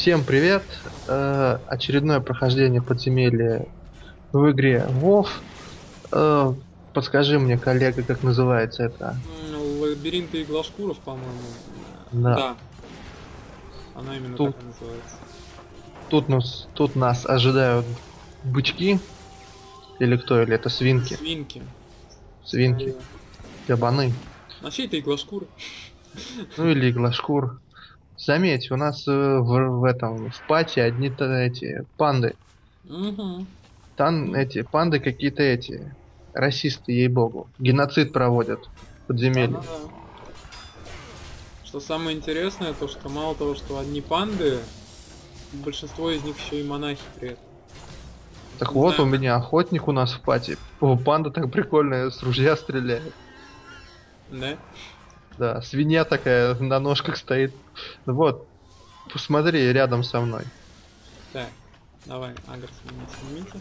Всем привет! Очередное прохождение подземелья в игре WoW. Э, Подскажи мне, коллега, как называется это? Лабиринты иглошкуров, по-моему. Да. Да, она именно Тут, так и называется. тут нас ожидают бычки, или кто, или это свинки? Свинки, Свинки, скорее. кабаны, Вообще это иглошкуры. ну или иглошкур. Заметь, у нас в этом в пати одни-то эти панды. Угу. Там Ну, эти панды какие-то эти расисты, ей-богу. Геноцид проводят в подземелье. да-да-да. Что самое интересное, то что мало того, что одни панды, большинство из них еще и монахи при этом. Так Не вот, у знаю, как. меня охотник у нас в пати. О, панда так прикольно с ружья стреляет. Да? Да, свинья такая на ножках стоит. Ну вот, посмотри рядом со мной. Так, давай, агр снимите.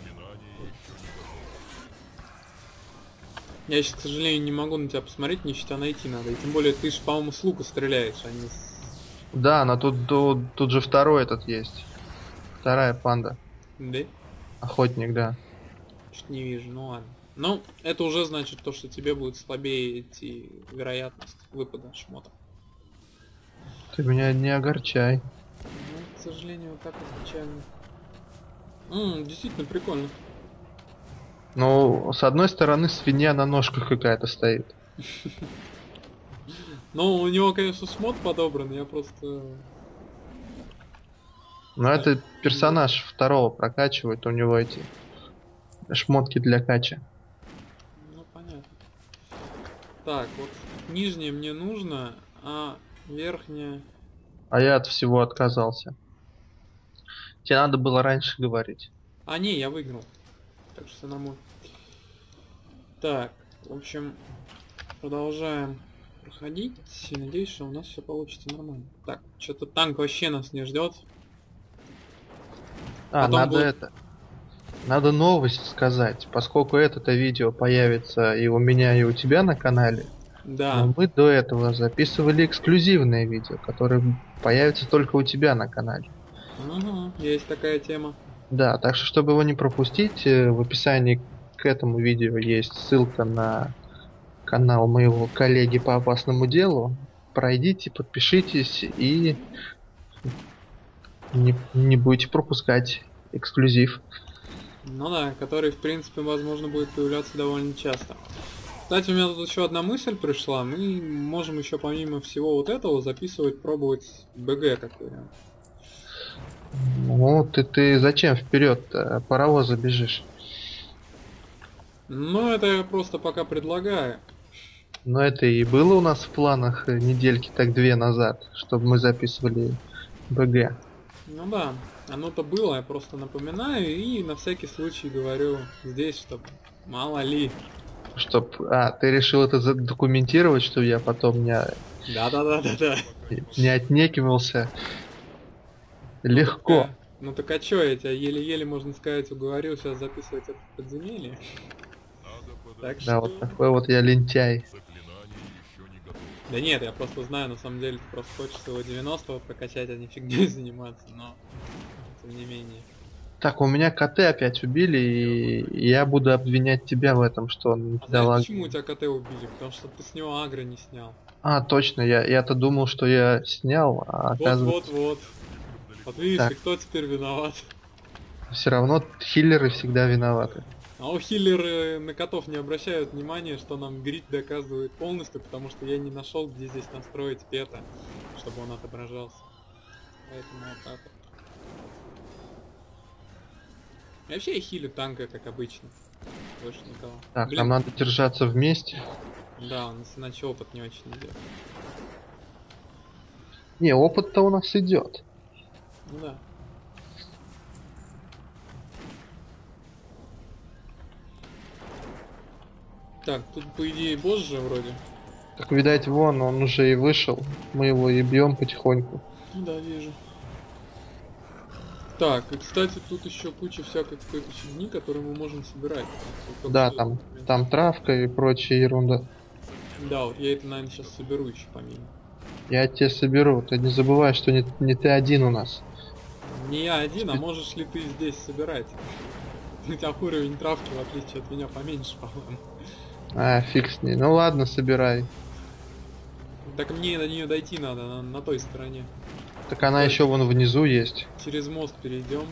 Я сейчас, к сожалению, не могу на тебя посмотреть, мне что-то найти надо. И тем более ты ж, по-моему, с лука стреляешь, а не с... Да, но тут же второй этот есть. Вторая панда. Да? Охотник, да. Чуть не вижу, ну ладно. Ну, это уже значит то, что тебе будет слабее идти вероятность выпада шмота. Ты меня не огорчай. Ну, к сожалению, вот так вот печально. Действительно прикольно. Ну, с одной стороны, свинья на ножках какая-то стоит. Но у него, конечно, шмот подобран, я просто не Но знаю, это не видел. персонаж второго прокачивает, у него эти шмотки для кача. Ну, понятно. Так, вот нижнее мне нужно, а верхнее... А я от всего отказался. Тебе надо было раньше говорить. А, не, я выиграл. Так что все нормально. Так, в общем, продолжаем проходить. И надеюсь, что у нас все получится нормально. Так, что-то танк вообще нас не ждет. А, Потом надо будет... это. Надо новость сказать, поскольку это видео появится и у меня, и у тебя на канале, Да. но мы до этого записывали эксклюзивное видео, которое появится только у тебя на канале. Угу, есть такая тема. Да, так что, чтобы его не пропустить, в описании к этому видео есть ссылка на канал моего коллеги по опасному делу. Пройдите, подпишитесь и не будете пропускать эксклюзив. Ну да, который, в принципе, возможно, будет появляться довольно часто. Кстати, у меня тут еще одна мысль пришла. Мы можем еще помимо всего вот этого записывать, пробовать БГ как вариант. Ну, ты зачем вперед паровоза бежишь? Ну, это я просто пока предлагаю. Но это и было у нас в планах недельки так две назад, чтобы мы записывали БГ. Ну да, оно-то было, я просто напоминаю и на всякий случай говорю здесь, чтобы мало ли. Ты решил это задокументировать, чтобы я потом Да-да-да-да-да. не отнекивался. Ну Легко. так, ну так а чё, я тебя еле-еле, можно сказать, уговорил сейчас записывать это в подземелье. Так Да, вот что... такой вот я лентяй. Да нет, я просто знаю, на самом деле, ты просто хочешь своего 90-го прокачать, а не фигней заниматься, но тем не менее. Так, у меня коты опять убили, и я буду обвинять тебя в этом, что он А знаешь, дал почему у агро. тебя КТ убили? Потому что ты с него агро не снял. А, точно, я-то думал, что я снял, а оказывается... Вот-вот-вот. Вот видишь, и Так, кто теперь виноват? все равно хиллеры всегда виноваты. А у хиллеры на котов не обращают внимания, что нам грид доказывает полностью, потому что я не нашел, где здесь настроить пета, чтобы он отображался. Поэтому вот так вот. И вообще я хилю танка, как обычно. Больше никого. Так, нам Блин, надо держаться вместе. да, у нас иначе опыт не очень идет. Не, опыт-то у нас идет. Ну да. Так, тут по идее босс же вроде. Так, видать, вон, он уже и вышел. Мы его и бьем потихоньку. Ну да, вижу. Так, и кстати, тут еще куча всякой какой-то фигни, которую мы можем собирать. Только Да, что я там, заметил. там травка и прочая ерунда. Да, вот я это, наверное, сейчас соберу еще помимо. Я тебе соберу. Ты не забывай, что не ты один у нас. Не я один, а можешь ли ты здесь собирать? У тебя уровень травки, в отличие от меня, поменьше, по-моему. А, фиг с ней. Ну ладно, собирай. Так мне до нее дойти надо, на той стороне. Так она Давай еще вон внизу есть. через мост перейдем.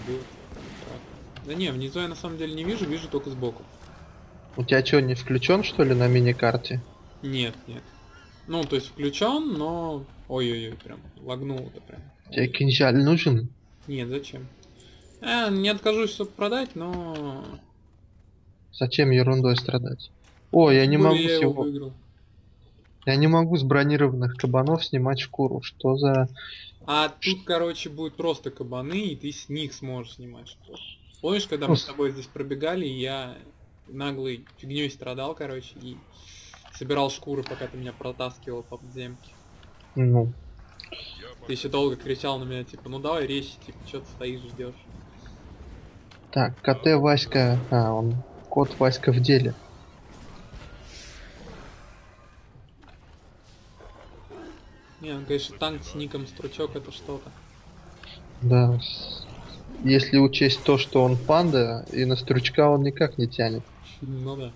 Да не, внизу я на самом деле не вижу, вижу только сбоку. У тебя что, не включен, что ли, на мини-карте? Нет, нет. Ну, то есть включен, но... Ой-ой-ой, прям лагнул-то прям. Тебе кинжаль нужен? Нет, зачем? Не откажусь, чтобы продать, но... Зачем ерундой страдать? О, я Тем не более могу я его всего. выиграл. Я не могу с бронированных кабанов снимать шкуру. Что за... А тут, короче, будет просто кабаны, и ты с них сможешь снимать шкуру. Помнишь, когда мы с Просто- тобой здесь пробегали, и я наглый фигней страдал, короче, и собирал шкуры, пока ты меня протаскивал по подземке. Ну, Ты еще долго кричал на меня, типа, ну давай резче, типа, что ты стоишь, ждешь. так, КТ Васька... А, он... Кот Васька в деле. Не, ну конечно, танк с ником Стручок это что-то. Да. Если учесть то, что он панда, и на стручка он никак не тянет. Ну да.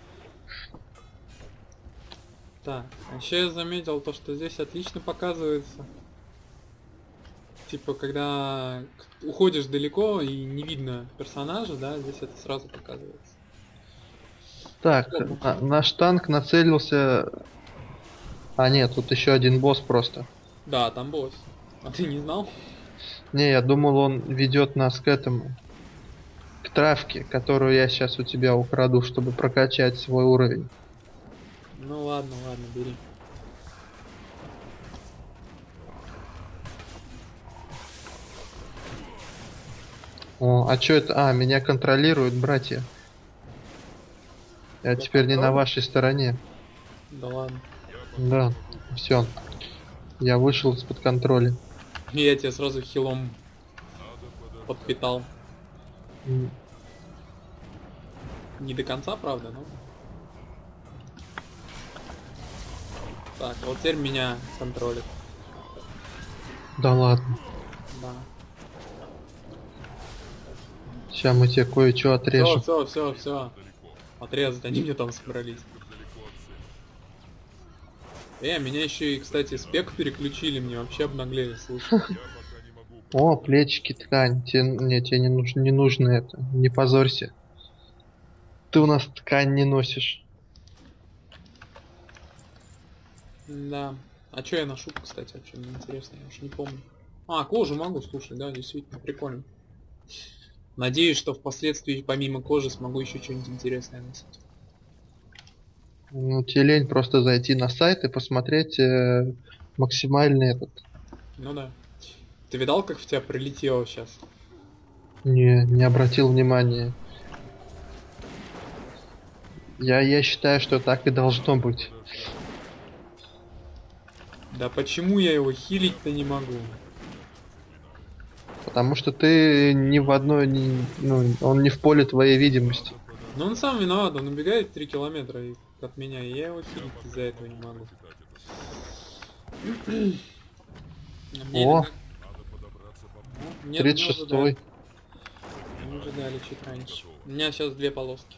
Так, а еще я заметил то, что здесь отлично показывается. Типа, когда уходишь далеко и не видно персонажа, да, здесь это сразу показывается. Так, наш танк нацелился... А нет, тут еще один босс просто. Да, там босс. А ты не знал? Не, я думал, он ведет нас к этому. К травке, которую я сейчас у тебя украду, чтобы прокачать свой уровень. Ну ладно, ладно, бери. О, а чё это? А, меня контролируют братья. Я Тебя теперь не на контроль? вашей стороне. Да ладно. Да, все. Я вышел из-под контроля. Я тебя сразу хилом подпитал. М, Не до конца, правда, но... Так, вот теперь меня контролит. Да ладно. Да. Сейчас мы тебе кое-что отрежем. Все. Отрезать, они мне там собрались. Меня еще и, кстати, спек переключили, мне вообще обнаглели, слушай. О, плечики, ткань. Тебе не нужно это. Не позорься. Ты у нас ткань не носишь. Да. А что я ношу, кстати, вообще мне интересно, я уж не помню. А, кожу могу, слушай, да, действительно, прикольно. Надеюсь, что впоследствии помимо кожи смогу еще что-нибудь интересное носить. Ну, тебе лень просто зайти на сайт и посмотреть максимальный этот. Ну да. Ты видал, как в тебя прилетело сейчас? Не обратил внимания. Я считаю, что так и должно быть. Да почему я его хилить-то не могу? Потому что ты ни в одной, ну, он не в поле твоей видимости. Но он сам виноват, он убегает 3 километра от меня, и я его хилить из-за этого не могу. А мне О, иногда- Ну, нет, 36-й. мы уже дали чуть раньше. У меня сейчас 2 полоски.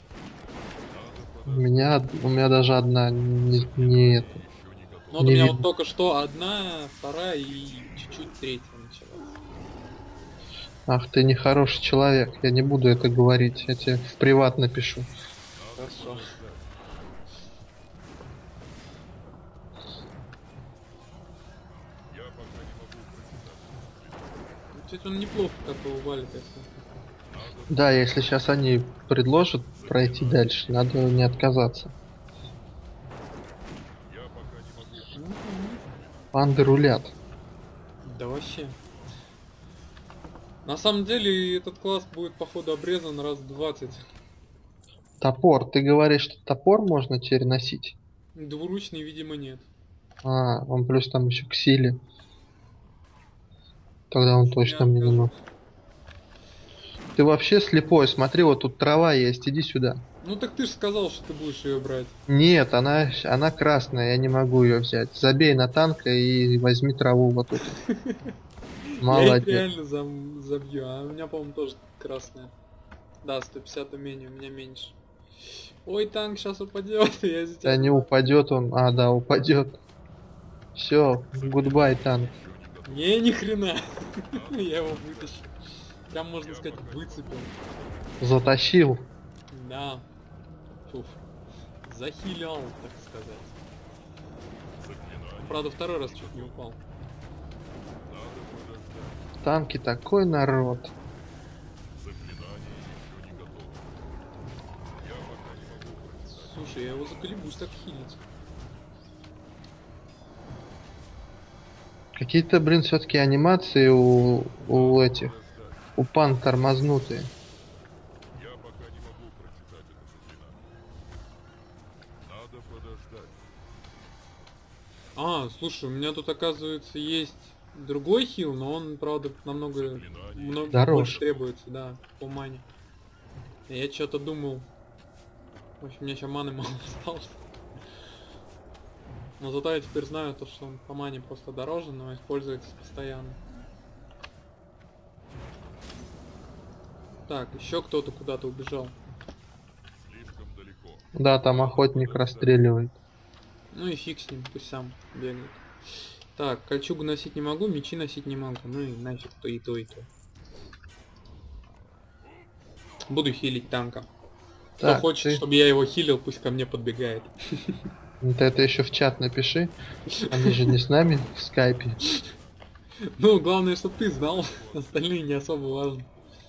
У меня даже одна не это. Ну вот у Не меня видно. вот только что одна, вторая и чуть-чуть третья началась. Ах, ты нехороший человек. Я не буду это говорить. Я тебе в приват напишу. Хорошо. Кстати, он неплохо как-то валит, если... Да, если сейчас они предложат пройти дальше, надо не отказаться. Ну, Панды рулят. да вообще. На самом деле этот класс будет походу обрезан раз в 20. Топор. Ты говоришь, что топор можно теперь носить? Двуручный, видимо, нет. А, он плюс там еще к силе. Тогда он Не точно мне не откажусь. нужен. Ты вообще слепой. Смотри, вот тут трава есть. Иди сюда. Ну так ты же сказал, что ты будешь ее брать. Нет, она красная. Я не могу ее взять. Забей на танка и возьми траву вот тут. Я их Молодец. реально забью, а у меня, по-моему, тоже красная. Да, 150 умений, у меня меньше. Ой, танк сейчас упадет, я из-за тебя Да не забыл. упадет он. А, да, упадет. Все, гудбай, танк. Не, ни хрена. Я его вытащил. Прям, можно сказать, выцепил. Затащил. Да. Фуф. Захилял, так сказать. Правда, второй раз чуть не упал. В танке такой народ. Слушай, я его заколебусь так хилить. Какие-то, блин, все-таки анимации у этих. У пан тормознутые. А, слушай, у меня тут, оказывается, есть другой хил, но он, правда, намного больше Дороже. требуется, да, по мане. Я что-то думал. В общем, мне еще маны мало осталось. Но зато я теперь знаю то, что он по мане просто дороже, но используется постоянно. Так, еще кто-то куда-то убежал. Да, там охотник расстреливает. Ну и фиг с ним, пусть сам бегает. Так, кольчугу носить не могу, мечи носить не могу. Ну и нафиг то и то, и то. Буду хилить танка. Кто Так, хочет, ты. чтобы я его хилил, пусть ко мне подбегает. Вот это еще в чат напиши. Они же не с нами в скайпе. Ну, главное, чтобы ты знал. Остальные не особо важны.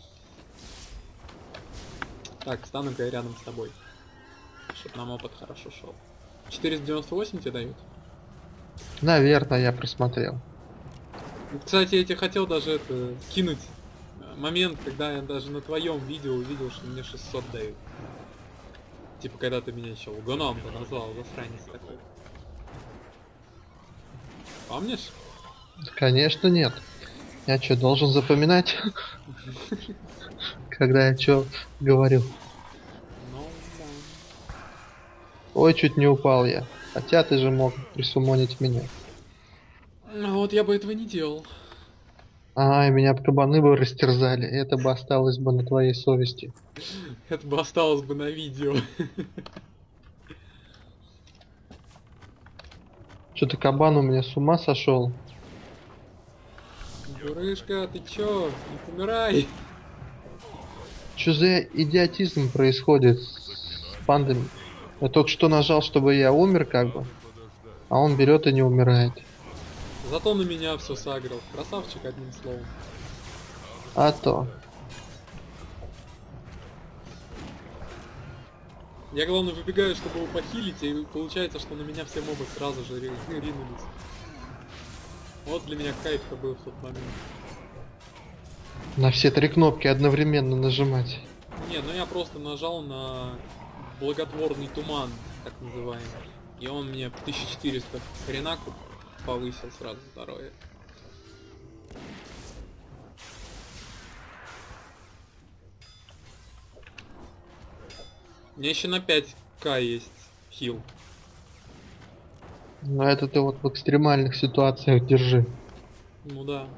Так, стану-ка я рядом с тобой. Чтоб нам опыт хорошо шел. 498 тебе дают? Наверное, я просмотрел. Кстати, я тебе хотел даже это кинуть момент, когда я даже на твоем видео увидел, что мне 600 дают. Типа, когда ты меня еще лгуном-то назвал, засранец такой. Помнишь? Конечно, нет. Я что, должен запоминать, когда я что говорю? Ну, да. Ой, чуть не упал я. Хотя ты же мог присумонить меня. Ну, вот я бы этого не делал. Ай, меня б кабаны бы растерзали. Это бы осталось бы на твоей совести. Это бы осталось бы на видео. Что-то кабан у меня с ума сошел. Дурышка, ты чё? Не помирай! Что за идиотизм происходит с пандами? Я только что нажал, чтобы я умер, как бы. А он берет и не умирает. Зато на меня все сагрил. Красавчик, одним словом. А то. Я, главное, выбегаю, чтобы его похилить, и получается, что на меня все мобы сразу же ринулись. Вот для меня кайф-то был в тот момент. На все три кнопки одновременно нажимать. Не, ну я просто нажал на благотворный туман, так называемый. И он мне 1400 хренаку повысил сразу здоровье. У меня еще на 5к есть хил. Но это ты вот в экстремальных ситуациях держи. Ну да.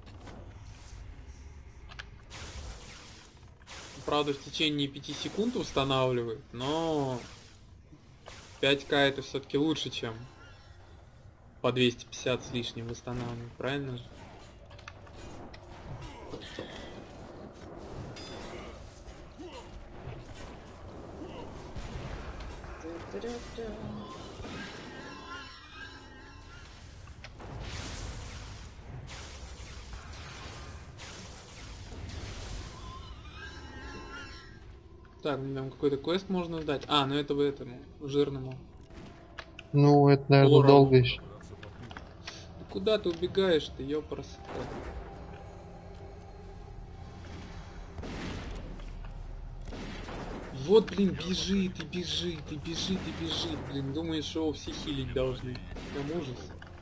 Правда, в течение 5 секунд устанавливает, но 5к это все-таки лучше, чем по 250 с лишним восстанавливать, правильно же? Так, мне там какой-то квест можно сдать. А, ну это вы этому жирному. Ну, это, наверное, Борову. долго еще. Ты куда ты убегаешь, ты ёпрст. Вот, блин, бежит и бежит, и бежит, и бежит, блин. Думаешь, его все хилить должны. Прям ужас.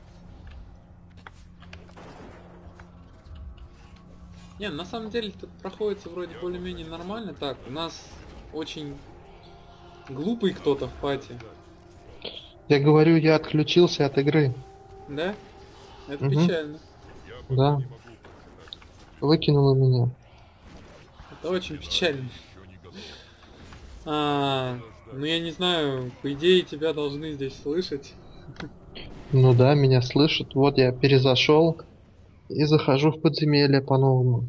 Не, на самом деле тут проходится вроде более-менее нормально. Так, у нас очень глупый кто-то в пати. Я говорю, я отключился от игры. Да? Это Мгм. печально. Да. Выкинуло меня. Это очень печально. Ну я не знаю, по идее тебя должны здесь слышать. Ну да, меня слышат. Вот я перезашел и захожу в подземелье по-новому.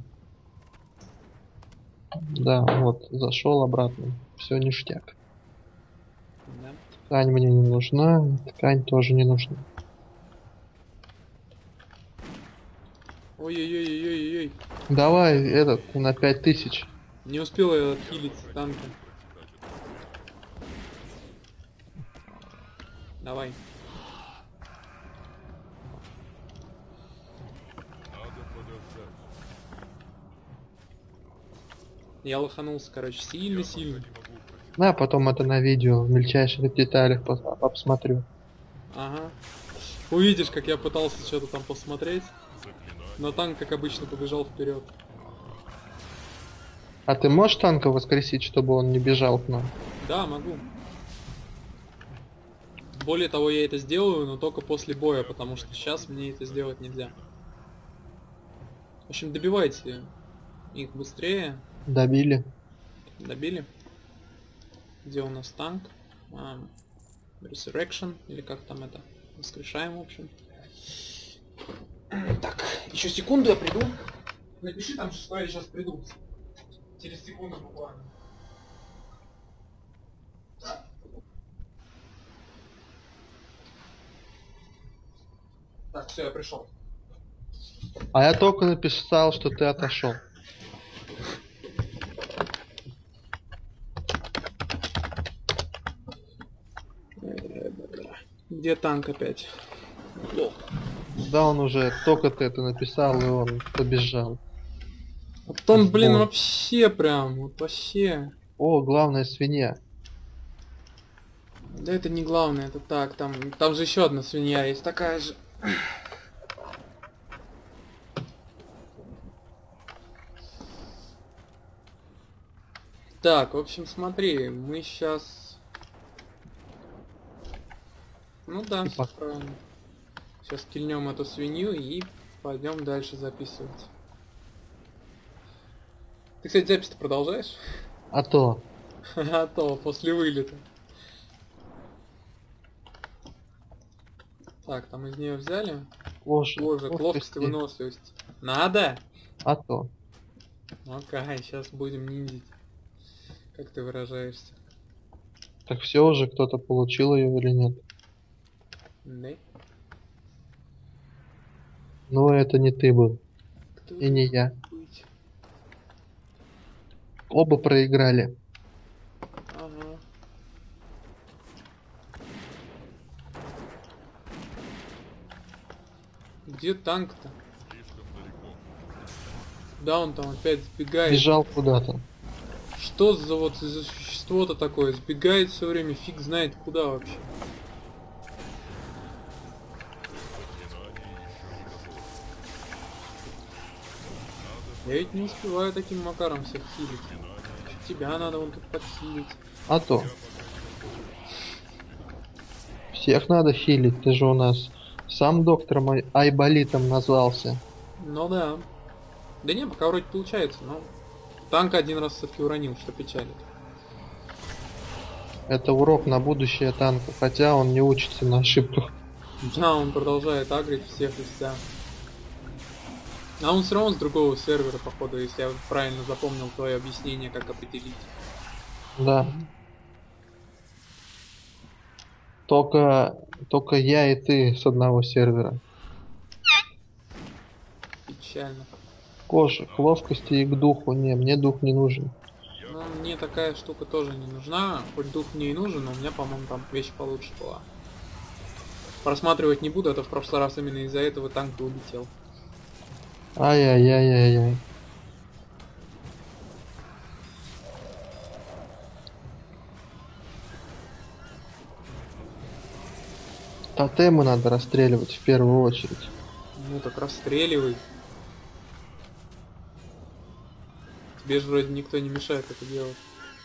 Да, вот, зашел обратно. Все ништяк. Да. Ткань мне не нужна, ткань тоже не нужна. Ой-ой-ой-ой-ой-ой. Давай этот на 5000. Не успел я отхилить танка. Давай. Я лоханулся, короче, сильно-сильно. На, потом это на видео в мельчайших деталях посмотрю. Ага. Увидишь, как я пытался что-то там посмотреть. Но танк, как обычно, побежал вперед. А ты можешь танка воскресить, чтобы он не бежал к нам? Да, могу. Более того, я это сделаю, но только после боя, потому что сейчас мне это сделать нельзя. В общем, добивайте их быстрее. Добили. Добили. Где у нас танк? Resurrection, или как там это? Воскрешаем, в общем. Так, еще секунду я приду. Напиши там, что я сейчас приду. Через секунду буквально. Так, все, я пришел. А я только написал, что ты отошел. Где танк опять? Да, он уже только ты это написал, и он побежал. Вот он, блин, Бой. вообще прям, вот вообще. О, главная свинья. Да это не главное, это так, там же еще одна свинья есть, такая же. Так, в общем, смотри, мы сейчас... Ну да, И все правильно. Сейчас кильнем эту свинью и пойдем дальше записывать. Ты, кстати, запись-то продолжаешь? А то. А то, после вылета. Так, там из нее взяли. Боже, Боже, ловкость и ловкости. выносливость. Надо? А то. Окей, сейчас будем ниндзить. Как ты выражаешься? Так все уже, кто-то получил ее или нет? Да? Ну, это не ты был. Кто И же не это я. мог быть? Оба проиграли. Ага. Где танк-то? Да, он там опять сбегает. Бежал куда-то. Что за вот за существо-то такое? Сбегает все время, фиг знает куда вообще. Я ведь не успеваю таким макаром всех хилить. Тебя надо вон тут подхилить. А то. Всех надо хилить. Ты же у нас сам доктором Айболитом назвался. Ну да. Да не, пока вроде получается, но... Танк один раз все-таки уронил, что печалит. Это урок на будущее танка, хотя он не учится на ошибках. Да, он продолжает агрить всех и вся. А он все равно с другого сервера, походу, если я правильно запомнил твое объяснение, как определить. Да. Только я и ты с одного сервера. Печально. Кожа, к ловкости и к духу. Не, мне дух не нужен. Ну, мне такая штука тоже не нужна. Хоть дух мне и нужен, но у меня, по-моему, там вещь получше была. Просматривать не буду, а то в прошлый раз именно из-за этого танк и улетел. Ай-яй-яй-яй-яй. Тотемы надо расстреливать в первую очередь. Ну так расстреливай. Тебе же вроде никто не мешает это делать.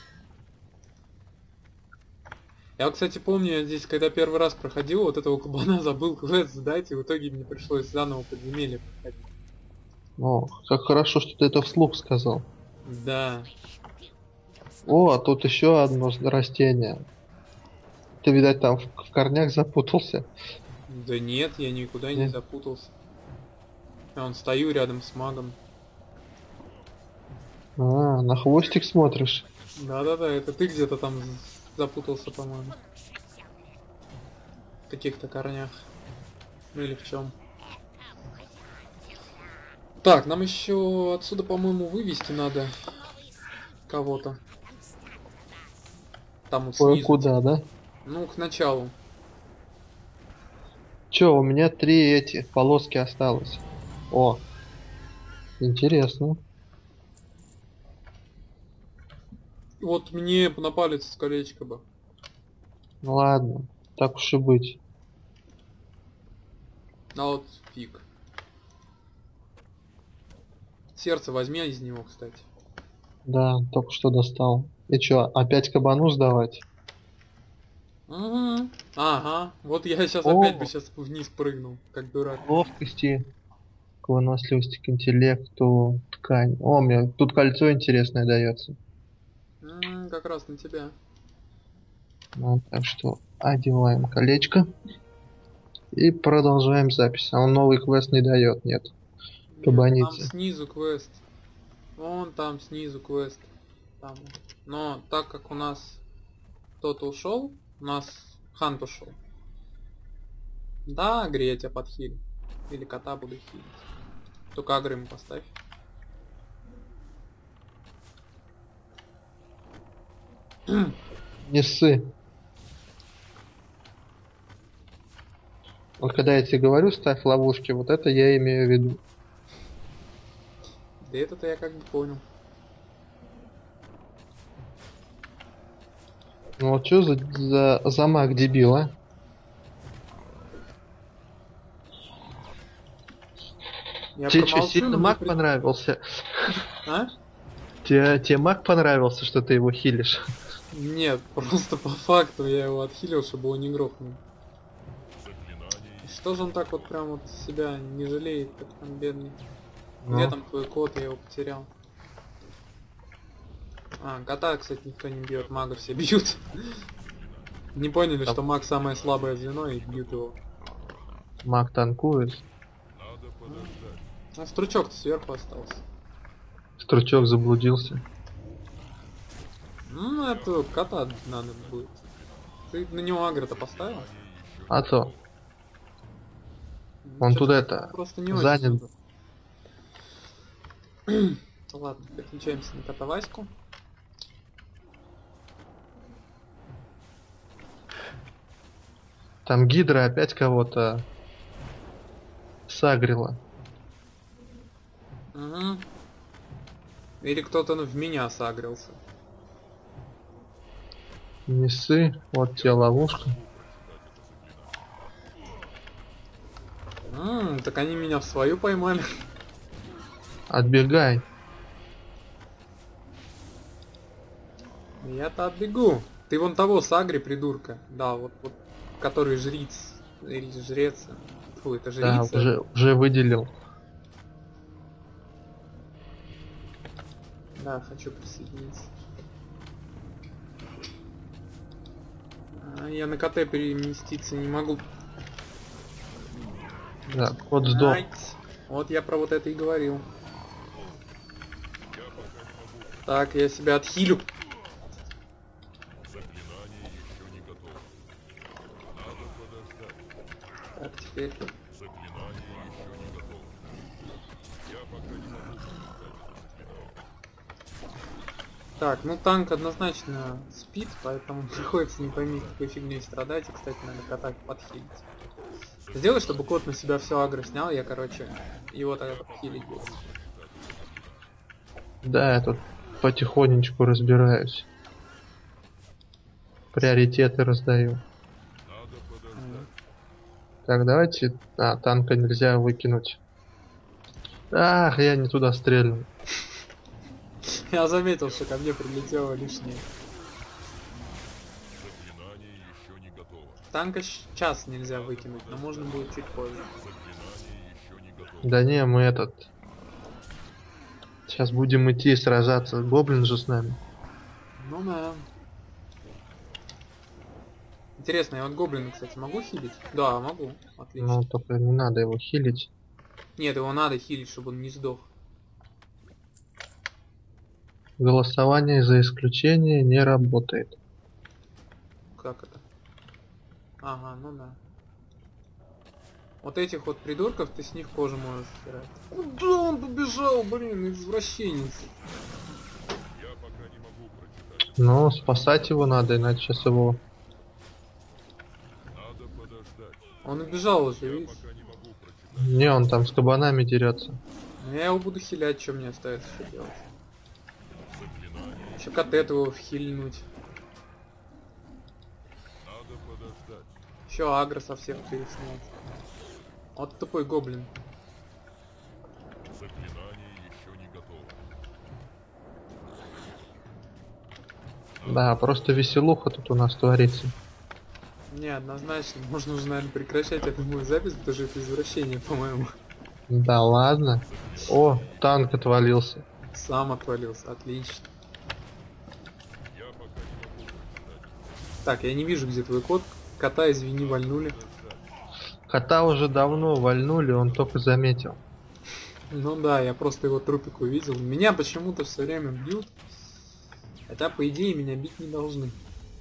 Я, кстати, помню, я здесь, когда первый раз проходил, вот этого кабана забыл квест сдать, и в итоге мне пришлось заново подземелье проходить. О, как хорошо, что ты это вслух сказал. Да. О, а тут еще одно растение. Ты, видать, там в корнях запутался. Да нет, я никуда не Не? запутался. Я вон стою рядом с магом. А, на хвостик смотришь. Да-да-да, это ты где-то там запутался, по-моему. В каких-то корнях. Ну или в чем. Так, нам еще отсюда, по-моему, вывести надо кого-то. Там вот снизу, Кое-куда, типа. да? Ну, к началу. Че, у меня 3 эти полоски осталось. О, интересно. Вот мне на палец колечко бы. Ну ладно, так уж и быть. А вот фиг. Сердце возьми из него, кстати. Да, только что достал. И чё, опять кабану сдавать? Ага. Ага. Вот я сейчас опять бы О, сейчас вниз прыгнул, как дурак. ловкости, к выносливости, к интеллекту, ткань. О, мне тут кольцо интересное дается. Как раз на тебя. Ну, так что одеваем колечко и продолжаем запись. А он новый квест не дает, нет. Нет, там Кабаницы. снизу квест. Вон там снизу квест. Там. Но так как у нас кто-то ушел, у нас Хант ушел. Да, Агри, я тебя подхилю. Или кота буду хилить. Только Агри ему поставь. Не ссы. Вот когда я тебе говорю, ставь ловушки, вот это я имею в виду. Да это-то я как бы понял. Ну вот что за маг дебил, а? Я Тебе что, промолчу, сильно но мне маг понравился? А? Тебе маг понравился, что ты его хилишь? Нет, просто по факту я его отхилил, чтобы его не грохнул. Что же он так вот прям вот себя не жалеет, как там бедный? Где Ну, там твой кот, я его потерял. А, кота, кстати, никто не бьет, мага все бьют. Не поняли, там что маг самое слабое звено и бьют его. маг танкует. А стручок-то сверху остался. Стручок заблудился. Ну, это кота надо будет. Ты на него агро-то поставил? А то, Ну, он чё ж, тут это, просто не очень занят. супер. Ладно, переключаемся на кота Ваську. Там гидра опять кого-то сагрила. Угу. Или кто-то в меня сагрился. Не ссы, вот тебе ловушка. Так они меня в свою поймали. Отбегай. Я-то отбегу. Ты вон того сагри, придурка. Да, вот который жриц. Или жрец. Фу, это Да, жрица. уже выделил. Да, хочу присоединиться. Я на КТ переместиться не могу. Да, кот сдох. Ай, вот я про вот это и говорил. Так, я себя отхилю. Так, теперь. Так, ну танк однозначно спит, поэтому приходится не пойми какой фигней страдать. И, кстати, надо кота подхилить. Сделай, чтобы кот на себя все агро снял, я, короче, его тогда подхилить буду. Да, я тут потихонечку разбираюсь. Приоритеты раздаю. Так, давайте... А, танка нельзя выкинуть. Ах, я не туда стрельнул. Я заметил, что ко мне прилетело лишнее. Танка сейчас нельзя выкинуть, но можно будет чуть позже. Да не, мы этот... Сейчас будем идти сражаться. Гоблин же с нами. Ну да. Интересно, я вот гоблина, кстати, могу хилить? Да, могу. Отлично. Ну, только не надо его хилить. Нет, его надо хилить, чтобы он не сдох. Голосование за исключение не работает. Как это? Ага, ну да. Вот этих вот придурков ты с них кожу можешь стирать. Куда он побежал, блин, извращенец? Но спасать его надо, иначе сейчас его... Он убежал уже, видишь? Не, он там с кабанами дерется. Но я его буду хилять, что мне остается еще делать? Еще от этого вхильнуть. Еще агро со всех переснять. Вот тупой гоблин. Да, просто веселуха тут у нас творится. Не, однозначно. Можно уже, наверное, прекращать эту мою запись, потому что это извращение, по-моему. Да ладно. О, танк отвалился. Сам отвалился, отлично. Так, я не вижу, где твой кот. Кота, извини, вальнули. Кота уже давно вальнули, он только заметил. Ну да, я просто его трупик увидел. Меня почему-то все время бьют. Хотя, по идее, меня бить не должны.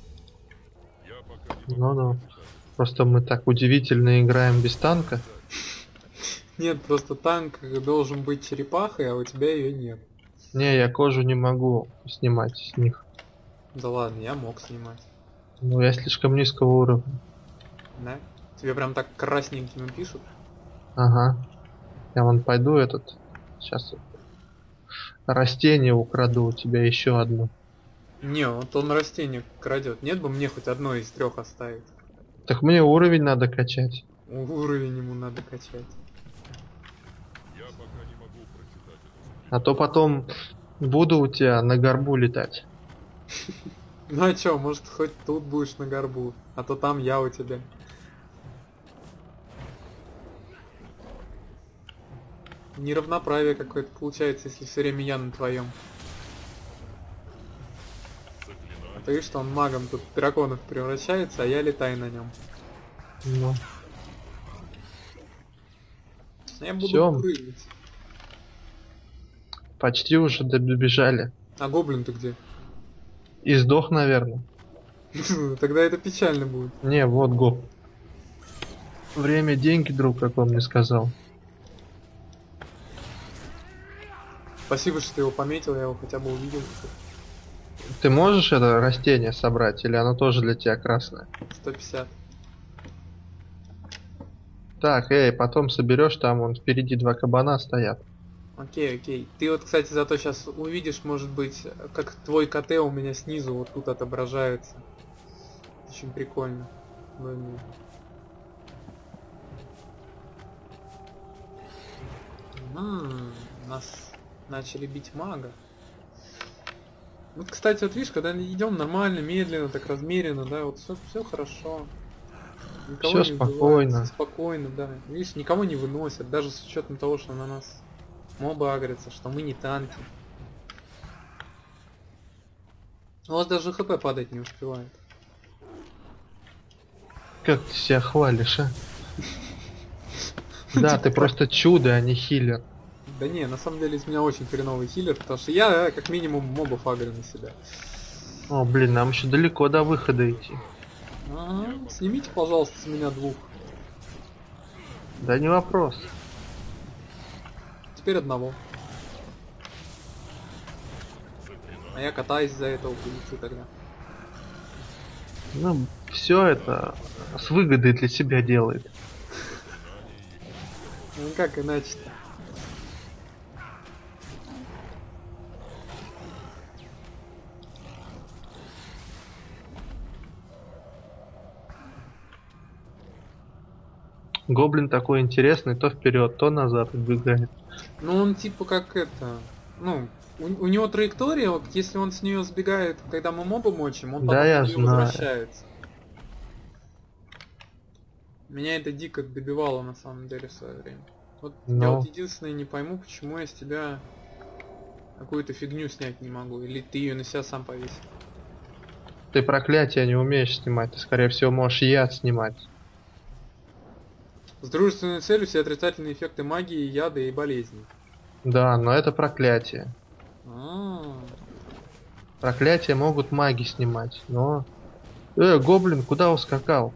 Ну-ну. Просто мы так удивительно играем без танка. Нет, просто танк должен быть черепахой, а у тебя ее нет. Не, я кожу не могу снимать с них. Да ладно, я мог снимать. Ну, я слишком низкого уровня. Да? Тебе прям так красненькими пишут? Ага. Я вон пойду этот... Сейчас растение украду у тебя еще одно. Не, вот он растение крадет. Нет бы мне хоть одно из трех оставить. Так мне уровень надо качать. Уровень ему надо качать. А то потом буду у тебя на горбу летать. Ну а чё, может хоть тут будешь на горбу, а то там я у тебя. Неравноправие какое-то получается, если все время я на твоем. А ты видишь, что он магом тут в драконов превращается, а я летаю на нем. Ну, Я буду все, прыгать. почти уже добежали. А гоблин ты где? И сдох, наверное. Тогда это печально будет. Не, вот гоп. Время, деньги, друг, как он мне сказал. Спасибо, что ты его пометил, я его хотя бы увидел. Ты можешь это растение собрать, или оно тоже для тебя красное? 150. Так, эй, потом соберешь, там вон впереди два кабана стоят. Окей, окей. Ты вот, кстати, зато сейчас увидишь, может быть, как твой КТ у меня снизу вот тут отображается. Очень прикольно. Нас начали бить мага. Вот, кстати, вот видишь, когда идем нормально, медленно, так размеренно, да, вот все хорошо. Никого Все не спокойно. убивают, спокойно, да. Видишь, никого не выносят, даже с учетом того, что на нас мобы агрятся, что мы не танки. У вас даже ХП падать не успевает. Как ты себя хвалишь, а? Да, ты просто чудо, а не хиллер. Да не, на самом деле из меня очень хреновый хиллер, потому что я как минимум мобов агрю на себя. О, блин, нам еще далеко до выхода идти. Ага, снимите, пожалуйста, с меня двух. Да не вопрос. Теперь одного. А я катаюсь за этого полечу тогда. Ну, все это с выгодой для себя делает. Ну как иначе-то? Гоблин такой интересный, то вперед, то назад убегает. Ну он типа как это... Ну, у него траектория, вот если он с нее сбегает, когда мы моба мочим, он Да, потом я в нее знаю. возвращается. Меня это дико добивало на самом деле в свое время. Вот я Но вот единственное не пойму, почему я с тебя Какую-то фигню снять не могу. Или ты ее на себя сам повесил. Ты проклятие не умеешь снимать, ты скорее всего можешь яд снимать. С дружественной целью все отрицательные эффекты магии, яда и болезней. Да, но это проклятие. А, Проклятия могут маги снимать, но... гоблин, куда ускакал?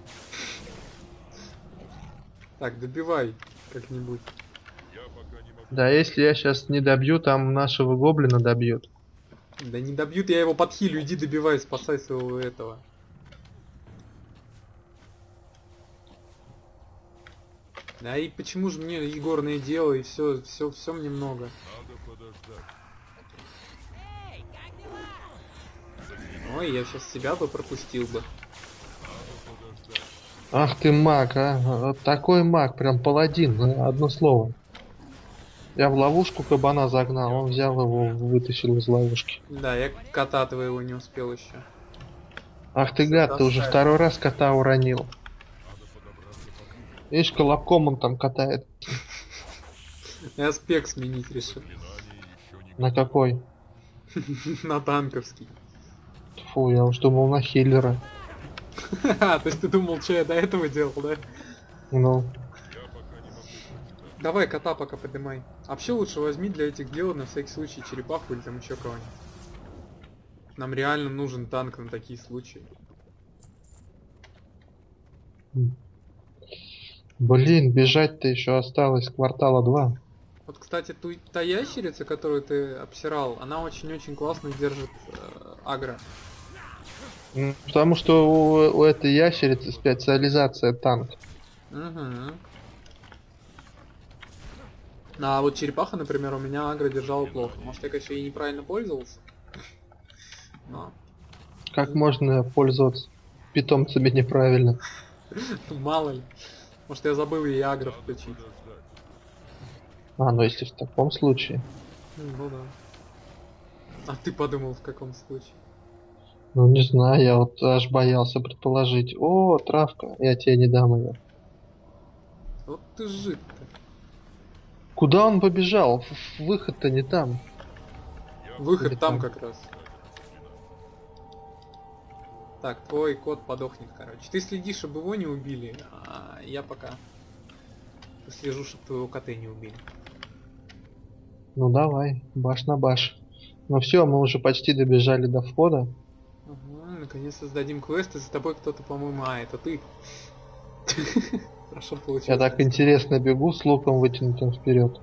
так, добивай как-нибудь. Да, если я сейчас не добью, там нашего гоблина добьют. Да не добьют, я его подхилю, иди добивай, спасай своего этого. Да и почему же мне игорное дело и все мне много. Ой, я сейчас себя бы пропустил бы. Ах ты маг, а. Вот такой маг, прям паладин, одно слово. Я в ловушку кабана загнал, он взял его, вытащил из ловушки. Да, я кота твоего не успел еще. Ах ты гад, ты уже второй раз кота уронил. Видишь, колобком он там катает. Я спек сменить решил. На какой? На танковский. Фу, я уж думал на хиллера. То есть ты думал, что я до этого делал, да? Ну, Давай кота пока поднимай. А вообще лучше возьми для этих дел на всякий случай черепаху или там еще кого-нибудь. Нам реально нужен танк на такие случаи. блин, бежать-то еще осталось квартала 2. Вот, кстати, та ящерица, которую ты обсирал, она очень-очень классно держит агро. Потому что у этой ящерицы специализация танк. Угу. А вот черепаха, например, у меня агро держала плохо. Может, я, конечно, ей неправильно пользовался. Но Как можно пользоваться питомцами неправильно? мало ли. Может, я забыл ей агро включить. Ну если в таком случае. Ну да. А ты подумал, в каком случае? Ну не знаю, я вот аж боялся предположить. О, травка, я тебе не дам ее. Вот ты жид-то. Куда он побежал? Выход-то не там. Выход Или там там? как раз. Так, твой кот подохнет, короче. Ты следишь, чтобы его не убили, а я пока слежу, чтобы твоего кота не убили. Ну давай, баш на баш. Ну все, мы уже почти добежали до входа. Ага, наконец-то сдадим квест, и за тобой кто-то, по-моему... А, это ты. Хорошо получилось. Я так интересно бегу с луком вытянутым вперед.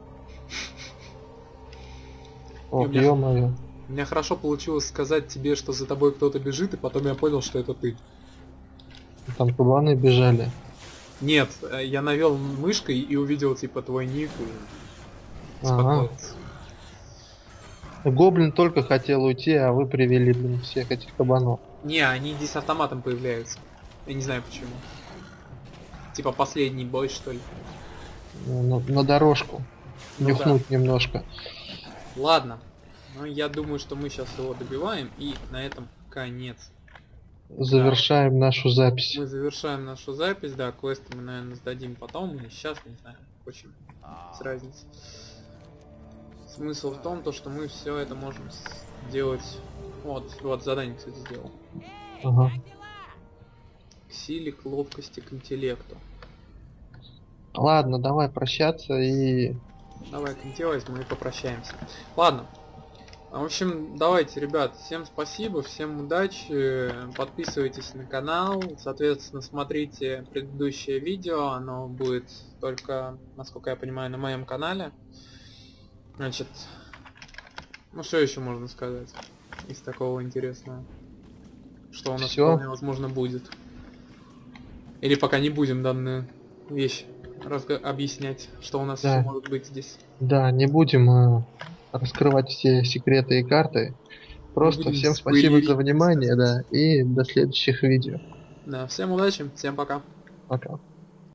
Ох, ё-моё. У меня хорошо получилось сказать тебе, что за тобой кто-то бежит, и потом я понял, что это ты. Там кабаны бежали. Нет, я навел мышкой и увидел типа твой ник и Ага. успокоился. Гоблин только хотел уйти, а вы привели, блин, всех этих кабанов. Не, они здесь автоматом появляются. Я не знаю почему. Типа последний бой, что ли. На дорожку. Ну Нюхнуть немножко. Ладно. Ну, я думаю, что мы сейчас его добиваем, и на этом конец. Завершаем нашу запись. Мы завершаем нашу запись, да, квесты мы, наверное, сдадим потом, или сейчас, не знаю, очень с разницей. Смысл в том, то, что мы все это можем сделать. Вот задание, кстати, сделал. Ага. К силе, к ловкости, к интеллекту. Ладно, давай прощаться и... Давай контилайз, мы и попрощаемся. Ладно. В общем, давайте, ребят, всем спасибо, всем удачи, подписывайтесь на канал, соответственно, смотрите предыдущее видео, оно будет только, насколько я понимаю, на моем канале. Значит, ну что еще можно сказать из такого интересного, что у нас Всё. вполне возможно будет. Или пока не будем данную вещь объяснять, что у нас Да. еще может быть здесь. Да, не будем раскрывать все секреты и карты. Просто будем всем спасибо за спойлерить, внимание, да, и до следующих видео. Да, всем удачи, всем пока. Пока.